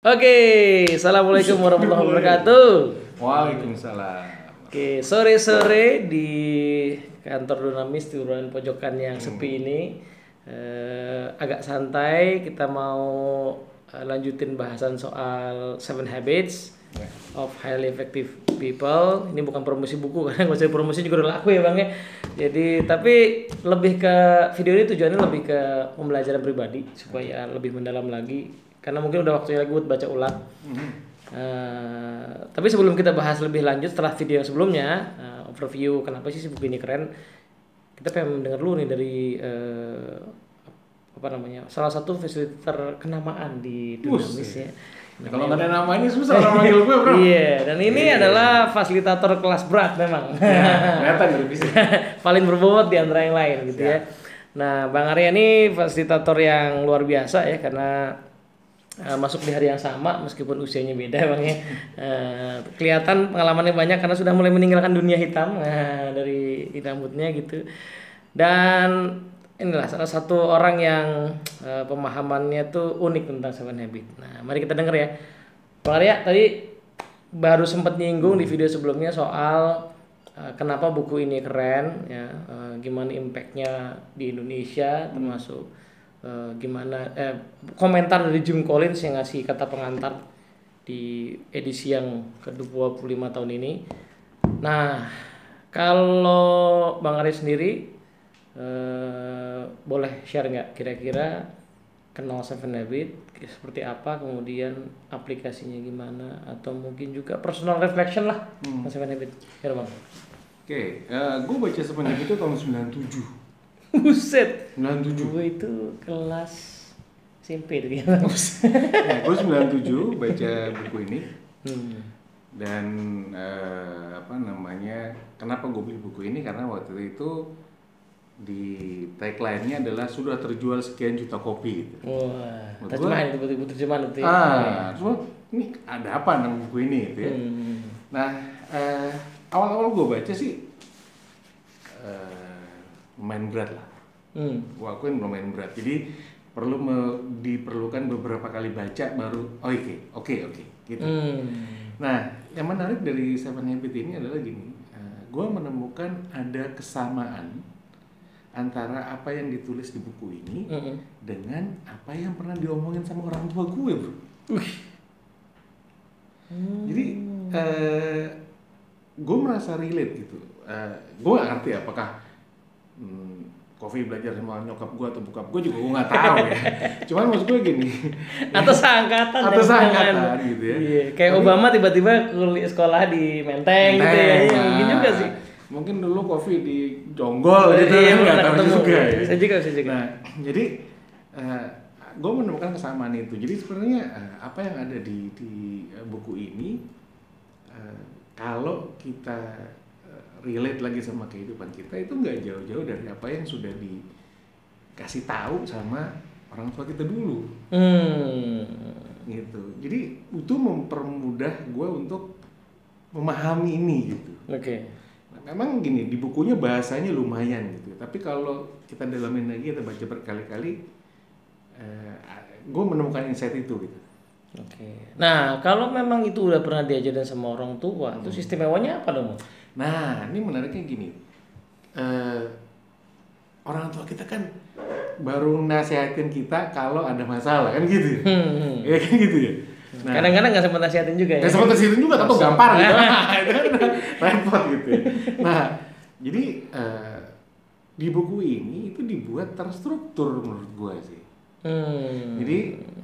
Oke, assalamualaikum warahmatullahi wabarakatuh. Waalaikumsalam. Oke, sore-sore di kantor Dunamis di ruangan pojokan yang sepi ini agak santai. Kita mau lanjutin bahasan soal Seven Habits of Highly Effective People. Ini bukan promosi buku karena nggak usah promosi juga udah laku ya bang ya. Jadi tapi lebih ke video ini tujuannya lebih ke pembelajaran pribadi supaya lebih mendalam lagi. Karena mungkin udah waktunya lagi buat baca ulang. Tapi sebelum kita bahas lebih lanjut setelah video yang sebelumnya, overview kenapa sih buku ini keren, kita pengen mendengar dulu nih dari salah satu fasilitator kenamaan di Dunamis ya. Nah, kalau nggak ada nama ini susah orang manggil gue bro. Iya, dan ini adalah fasilitator kelas berat memang. Kelihatan dari bisnis. Paling berbobot di antara yang lain gitu ya. Nah, Bang Arya ini fasilitator yang luar biasa ya karena masuk di hari yang sama meskipun usianya beda bang ya. Kelihatan pengalamannya banyak karena sudah mulai meninggalkan dunia hitam dari rambutnya gitu. Dan inilah salah satu orang yang pemahamannya tuh unik tentang Seven Habits. Nah, mari kita denger ya. Bang Arya tadi baru sempat nyinggung di video sebelumnya soal kenapa buku ini keren ya, gimana impactnya di Indonesia termasuk gimana komentar dari Jim Collins yang ngasih kata pengantar di edisi yang ke-25 tahun ini. Nah, kalau Bang Arya sendiri boleh share nggak kira-kira kenal Seven Habits seperti apa, kemudian aplikasinya gimana, atau mungkin juga personal reflection lah Seven Habits. Ya Bang. Oke, gue baca Seven Habits itu tahun 97. Buset. 97. Gue itu kelas SMP tuh ya. Nah, gue 97 baca buku ini. Dan kenapa gue beli buku ini karena waktu itu di tagline-nya adalah sudah terjual sekian juta kopi gitu. Wah, terjemahan itu betul-betul terjemahan itu ya. Ini ada apa dengan buku ini gitu ya. Nah, awal-awal gue baca sih lumayan berat lah. Gua akuin lumayan berat. Jadi diperlukan beberapa kali baca baru oke gitu. Nah, yang menarik dari Seven Habits ini adalah gini. Gua menemukan ada kesamaan antara apa yang ditulis di buku ini dengan apa yang pernah diomongin sama orang tua gue, bro. Jadi gue merasa relate gitu. Gue gak ngerti apakah Kofi belajar sama nyokap gue atau bokap gue juga gue nggak tahu ya. Cuman maksud gue gini. Atau seangkatan gitu ya. Iya, kayak Obama tiba-tiba kuliah sekolah di Menteng gitu ya. Iya, mungkin juga sih. Mungkin dulu Kofi di Jonggol gitu ya, nggak tahu juga. Saya juga. Nah, jadi gue menemukan kesamaan itu. Jadi sebenarnya apa yang ada di buku ini, kalau kita relate lagi sama kehidupan kita itu nggak jauh-jauh dari apa yang sudah dikasih tahu sama orang tua kita dulu. Gitu. Jadi itu mempermudah gue untuk memahami ini gitu. Oke. Nah, memang gini di bukunya bahasanya lumayan gitu. Tapi kalau kita dalamin lagi, kita baca berkali-kali, gue menemukan insight itu gitu. Oke. Nah, kalau memang itu udah pernah diajarin sama orang tua, itu istimewanya apa dong? Nah, ini menariknya gini, orang tua kita kan baru nasihatin kita kalau ada masalah kan gitu, ya kan gitu ya. Nah, kadang-kadang nggak sempat nasihatin juga ya. Nggak sempat nasihatin juga, atau gampar gitu, itu kan repot gitu. Ya. Nah, jadi di buku ini itu dibuat terstruktur menurut gue sih. Jadi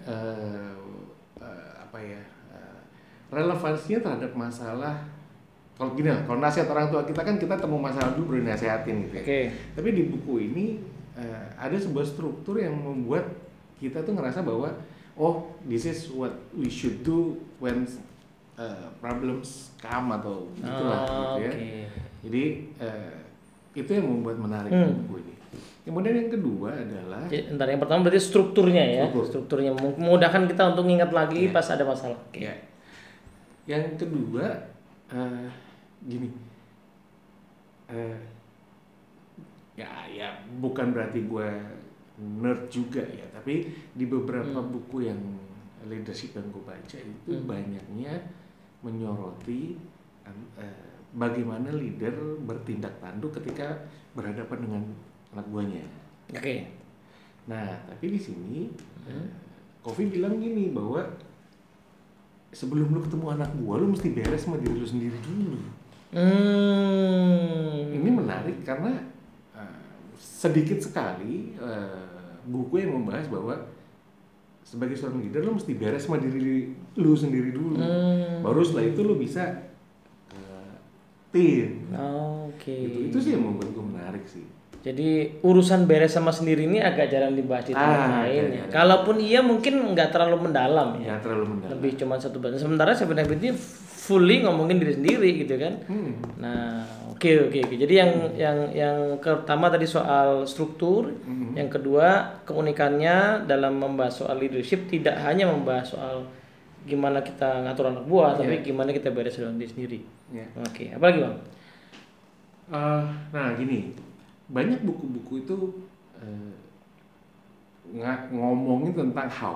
relevansinya terhadap masalah. Kalau gini lah, kalau nasihat orang tua kita kan kita temu masalah dulu baru nasihatin gitu ya. Okay. Tapi di buku ini ada sebuah struktur yang membuat kita tuh ngerasa bahwa this is what we should do when problems come atau gitulah gitu ya. Jadi itu yang membuat menarik buku ini. Kemudian yang kedua adalah yang pertama berarti strukturnya ya. Strukturnya memudahkan kita untuk ingat lagi pas ada masalah. Ya. Yang kedua gini, ya bukan berarti gue nerd juga ya, tapi di beberapa buku yang leadership yang gue baca itu banyaknya menyoroti bagaimana leader bertindak tanduk ketika berhadapan dengan anak buahnya. Oke. Nah, tapi di sini Kofi bilang gini bahwa sebelum lu ketemu anak buah lu mesti beres sama diri lu sendiri dulu. Ini menarik karena sedikit sekali buku yang membahas bahwa sebagai seorang leader lu mesti beres sama diri lu sendiri dulu. Baru setelah itu lu bisa tim. Oke. Itu sih yang membuat gue menarik sih. Jadi urusan beres sama sendiri ini agak jarang dibahas di tempat lain ya. Kalaupun iya mungkin nggak terlalu mendalam ya. Nggak terlalu mendalam. Lebih cuma satu bagian. Sementara Seven Habits ini fully ngomongin diri sendiri gitu kan. Nah, oke. Jadi yang pertama tadi soal struktur, yang kedua keunikannya dalam membahas soal leadership tidak hanya membahas soal gimana kita ngatur anak buah, tapi gimana kita beres dengan diri sendiri. Oke, apa lagi Bang? Nah gini, banyak buku-buku itu ngomongin tentang how.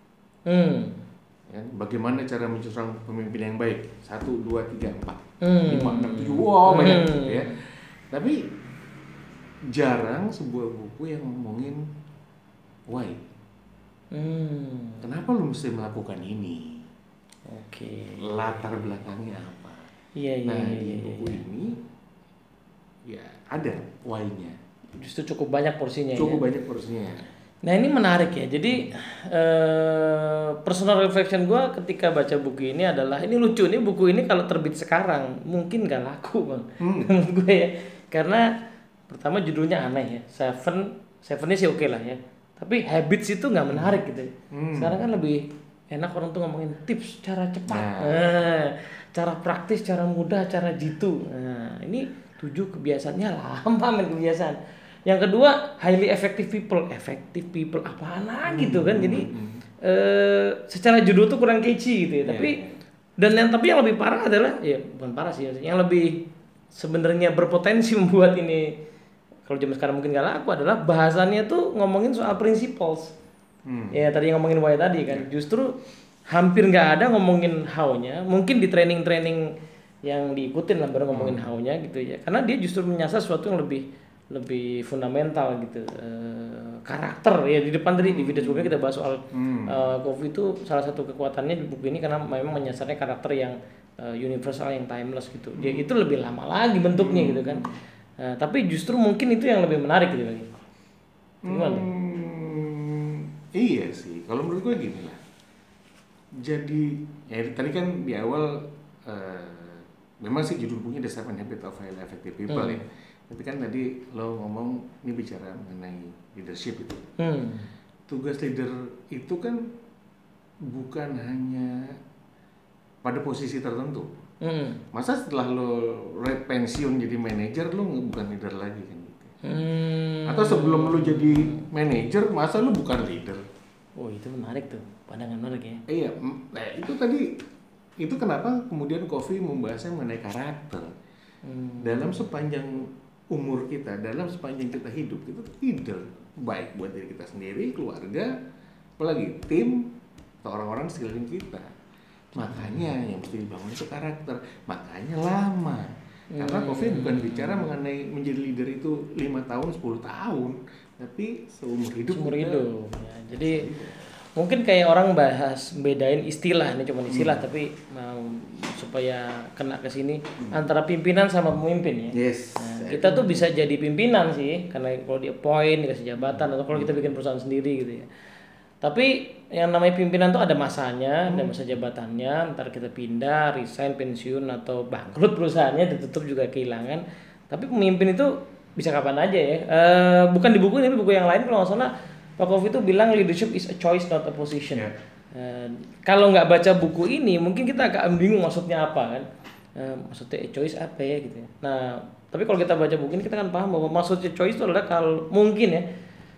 Ya, bagaimana cara menjadi seorang pemimpin yang baik? 1, 2, 3, 4, 5, 6, 7, wow banyak gitu ya. Tapi jarang sebuah buku yang ngomongin why. Kenapa lu mesti melakukan ini? Oke. Latar belakangnya apa? Iya. Di buku ini ya ada why-nya. Justru cukup banyak porsinya. Banyak porsinya. Nah ini menarik ya. Jadi personal reflection gue ketika baca buku ini adalah ini lucu nih, buku ini kalau terbit sekarang mungkin gak laku Bang. Menurut gue ya. Karena pertama judulnya aneh ya. Sevennya sih oke lah ya. Tapi habits itu nggak menarik gitu. Sekarang kan lebih enak orang tuh ngomongin tips cara cepat, cara praktis, cara mudah, cara jitu. Nah ini 7 kebiasaannya lama main kebiasaan. Yang kedua highly effective people apaan lagi gitu kan. Jadi secara judul tuh kurang catchy gitu ya. Tapi yang lebih parah adalah ya bukan parah sih, yang lebih sebenarnya berpotensi membuat ini kalau zaman sekarang mungkin gak laku adalah bahasannya tuh ngomongin soal principles. Ya tadi ngomongin why tadi kan. Justru hampir nggak ada ngomongin how-nya. Mungkin di training yang diikutin lah baru ngomongin how-nya gitu ya. Karena dia justru menyasar sesuatu yang lebih fundamental gitu. Karakter ya di depan tadi di video sebelumnya kita bahas soal Kofi itu salah satu kekuatannya di buku ini karena memang menyasarnya karakter yang universal, yang timeless gitu. Dia itu lebih lama lagi bentuknya gitu kan. Tapi justru mungkin itu yang lebih menarik gitu lagi. Gimana? Iya sih, kalau menurut gue gini lah. Jadi ya tadi kan di awal memang sih judul bukunya The 7 Habits of Highly Effective People ya. Tapi kan tadi lo ngomong ini bicara mengenai leadership itu. Tugas leader itu kan bukan hanya pada posisi tertentu. Masa setelah lo pensiun jadi manajer lo bukan leader lagi kan gitu. Atau sebelum lo jadi manajer masa lo bukan leader? Oh itu menarik tuh, pandangan menarik ya. Iya, itu tadi itu kenapa kemudian Kofi membahasnya mengenai karakter. Dalam sepanjang umur kita, dalam sepanjang kita hidup kita leader baik buat diri kita sendiri, keluarga, apalagi tim atau orang-orang sekeliling kita. Makanya yang mesti dibangun itu karakter. Makanya lama. Karena Kofi bukan bicara mengenai menjadi leader itu 5 tahun, 10 tahun, tapi seumur hidup. Ya, jadi mungkin kayak orang bahas bedain istilah, ini cuma istilah tapi supaya kena ke sini antara pimpinan sama pemimpin ya. Nah, kita tuh bisa jadi pimpinan sih karena kalau dia appoint dikasih jabatan atau kalau kita bikin perusahaan sendiri gitu ya. Tapi yang namanya pimpinan tuh ada masanya, ada masa jabatannya, ntar kita pindah, resign, pensiun atau bangkrut perusahaannya, ditutup juga kehilangan. Tapi pemimpin itu bisa kapan aja ya. Bukan di buku ini, tapi buku yang lain kalau nggak salah Pak Kofi itu bilang leadership is a choice not a position. Kalau nggak baca buku ini, mungkin kita agak bingung maksudnya apa kan. Maksudnya a choice apa ya gitu ya. Nah, tapi kalau kita baca buku ini kita kan paham bahwa maksudnya choice itu adalah kalau mungkin ya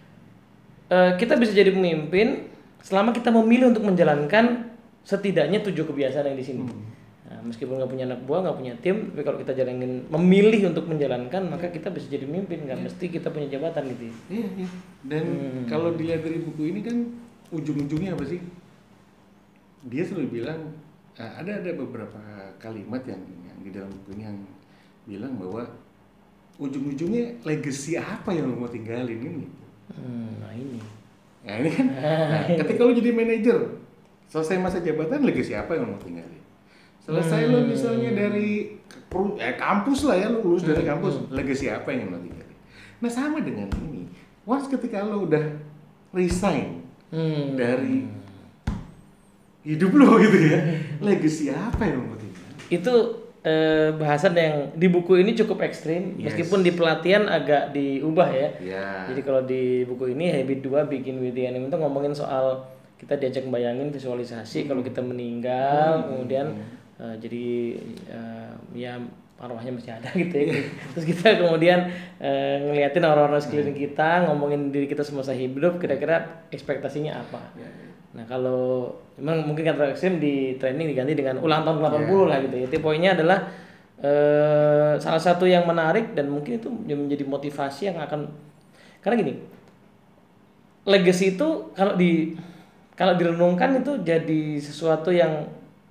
kita bisa jadi pemimpin selama kita memilih untuk menjalankan setidaknya 7 kebiasaan yang di sini. Nah, meskipun nggak punya anak buah, nggak punya tim, tapi kalau kita jalanin memilih untuk menjalankan, maka kita bisa jadi pemimpin. Nggak mesti kita punya jabatan gitu. Iya. Dan kalau dilihat dari buku ini kan ujung-ujungnya apa sih? dia selalu bilang ada beberapa kalimat yang di dalam buku ini yang bilang bahwa ujung-ujungnya legacy apa yang lo mau tinggalin ini. Nah ini. Nah ini kan, ketika lo jadi manajer, selesai masa jabatan, legacy apa yang lo mau tinggalin? Selesai lo misalnya dari kampus lah ya, lo lulus dari kampus, legacy apa yang lo tinggalin? Nah sama dengan ini, once ketika lo udah resign dari hidup lo gitu ya, legacy apa yang lo mau tinggalin? Itu bahasan yang di buku ini cukup ekstrim, meskipun di pelatihan agak diubah ya. Jadi kalau di buku ini Habit 2 Begin with the End itu ngomongin soal kita diajak bayangin visualisasi kalau kita meninggal, kemudian jadi ya arwahnya masih ada gitu ya. Terus kita kemudian ngeliatin orang-orang sekeliling kita, ngomongin diri kita semasa hidup, kira-kira ekspektasinya apa. Nah kalau memang mungkin kata ekstrim di training diganti dengan ulang tahun 80 lah gitu ya. Jadi poinnya adalah salah satu yang menarik dan mungkin itu menjadi motivasi yang akan, karena gini, legacy itu kalau direnungkan itu jadi sesuatu yang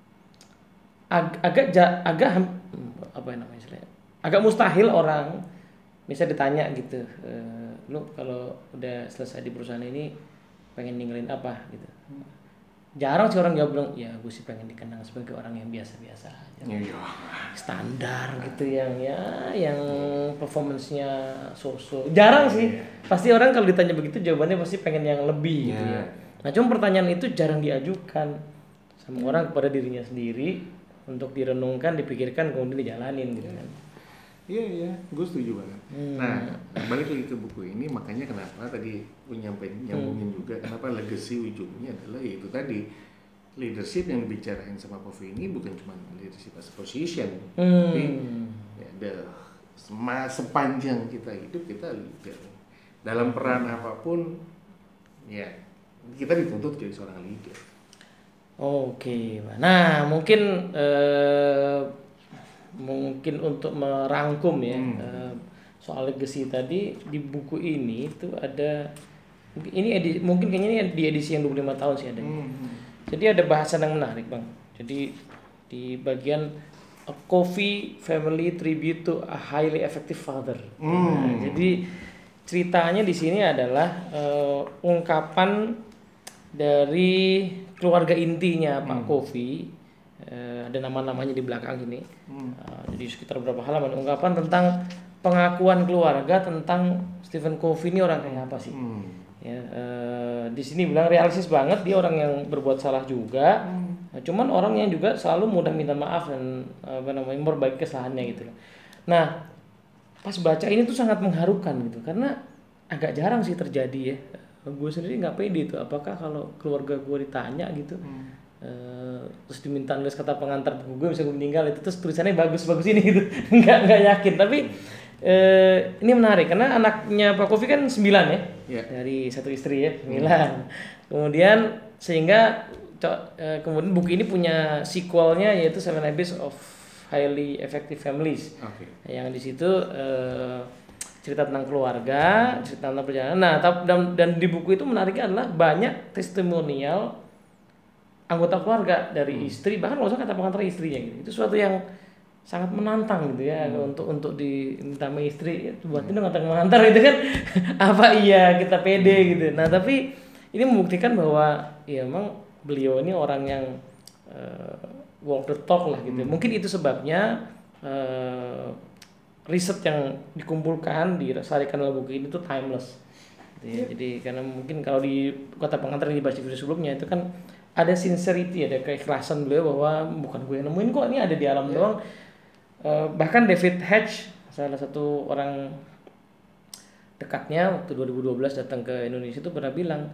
agak apa namanya istilahnya, agak mustahil orang bisa ditanya gitu, lu kalau udah selesai di perusahaan ini pengen ninggalin apa gitu. Jarang sih orang jawab bilang, ya gue sih pengen dikenang sebagai orang yang biasa-biasa aja, standar gitu, yang performance-nya so-so. Jarang sih, pasti orang kalau ditanya begitu jawabannya pasti pengen yang lebih gitu ya. Nah cuma pertanyaan itu jarang diajukan sama orang kepada dirinya sendiri untuk direnungkan, dipikirkan, kemudian dijalanin gitu kan. Iya, gue setuju banget. Nah, balik lagi ke buku ini, makanya kenapa tadi gue nyambungin juga, kenapa legacy ujungnya adalah yaitu tadi, leadership yang dibicarain sama Covey ini bukan cuma leadership as a position, tapi ya, sepanjang kita hidup kita leader. Dalam peran apapun, ya kita dituntut jadi seorang leader. Oke, nah mungkin untuk merangkum ya soal legacy tadi di buku ini itu ada, mungkin kayaknya ini di edisi yang 25 tahun sih ada. Jadi ada bahasan yang menarik Bang. Jadi di bagian A Covey Family Tribute to a Highly Effective Father. Nah, jadi ceritanya di sini adalah ungkapan dari keluarga intinya Pak Covey. Ada nama-namanya di belakang sini. Jadi sekitar berapa halaman ungkapan tentang pengakuan keluarga tentang Stephen Covey ini orang kayak apa sih? Ya, di sini bilang realistis banget, dia orang yang berbuat salah juga. Cuman orang yang juga selalu mudah minta maaf dan memperbaiki kesalahannya gitu. Nah, pas baca ini tuh sangat mengharukan gitu, karena agak jarang sih terjadi ya. Gue sendiri nggak pede itu, apakah kalau keluarga gue ditanya gitu. Terus diminta nulis kata pengantar buku gue bisa gue meninggal itu, terus tulisannya bagus-bagus ini gitu. nggak yakin, tapi ini menarik karena anaknya Pak Covey kan 9 ya, dari satu istri ya, 9. Kemudian sehingga kemudian buku ini punya sequelnya yaitu 7 Habits of Highly Effective Families. Yang di situ cerita tentang keluarga, cerita tentang perjalanan. Nah, dan di buku itu menariknya adalah banyak testimonial anggota keluarga dari istri, bahkan nggak usah kata pengantar istrinya gitu. Itu suatu yang sangat menantang gitu ya, untuk diminta sama istri buat itu kata pengantar gitu kan. Apa iya kita pede gitu. Nah tapi ini membuktikan bahwa ya emang beliau ini orang yang walk the talk lah gitu. Mungkin itu sebabnya riset yang dikumpulkan disarikan dalam buku ini tuh timeless gitu ya. Jadi karena mungkin kalau di kata pengantar yang dibaca video sebelumnya itu kan ada sincerity, ada keikhlasan beliau bahwa bukan gue yang nemuin kok, ini ada di alam doang. Bahkan David Hedge, salah satu orang dekatnya waktu 2012 datang ke Indonesia itu pernah bilang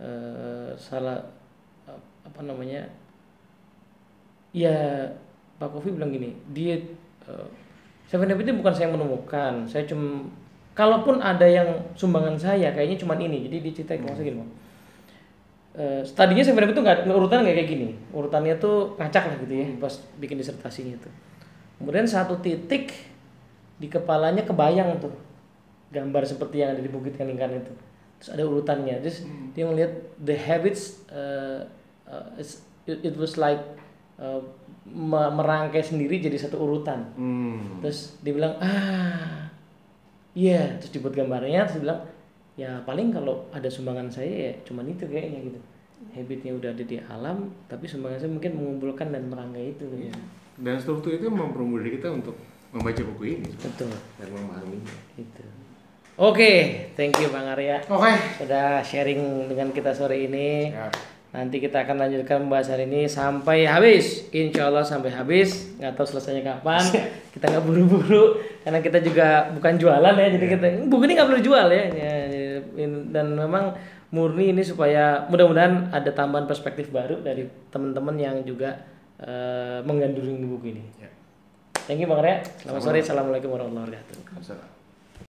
ya Pak Covey bilang gini, dia Seven Habits itu bukan saya menemukan, saya cuma kalaupun ada yang sumbangan saya kayaknya cuma ini. Jadi dia cerita maksudnya gini Bang. Tadinya Seven Habits itu urutan nggak kayak gini, urutannya tuh ngacak lah gitu ya pas bikin disertasinya itu. Kemudian satu titik di kepalanya kebayang tuh gambar seperti yang ada di Bukit Keningkan itu, terus ada urutannya, terus dia melihat the habits it was like merangkai sendiri jadi satu urutan. Terus dia bilang iya, terus dibuat gambarnya, terus dia bilang ya paling kalau ada sumbangan saya ya cuman itu kayaknya gitu. Habitnya udah ada di alam, tapi sumbangan saya mungkin mengumpulkan dan merangkai itu. Iya. Dan struktur itu mempermudah kita untuk membaca buku ini. Betul. Dan memahaminya. Itu. Oke, thank you Bang Arya. Oke. Sudah sharing dengan kita sore ini. Ya. Nanti kita akan lanjutkan pembahasan ini sampai habis. Insya Allah sampai habis. Nggak tahu selesainya kapan. Kita nggak buru-buru karena kita juga bukan jualan ya. Jadi kita buku ini nggak perlu jual ya. Dan memang murni ini supaya mudah-mudahan ada tambahan perspektif baru dari teman-teman yang juga menggandrungi buku ini. Thank you Bang Arya. Selamat sore. Assalamualaikum warahmatullahi wabarakatuh.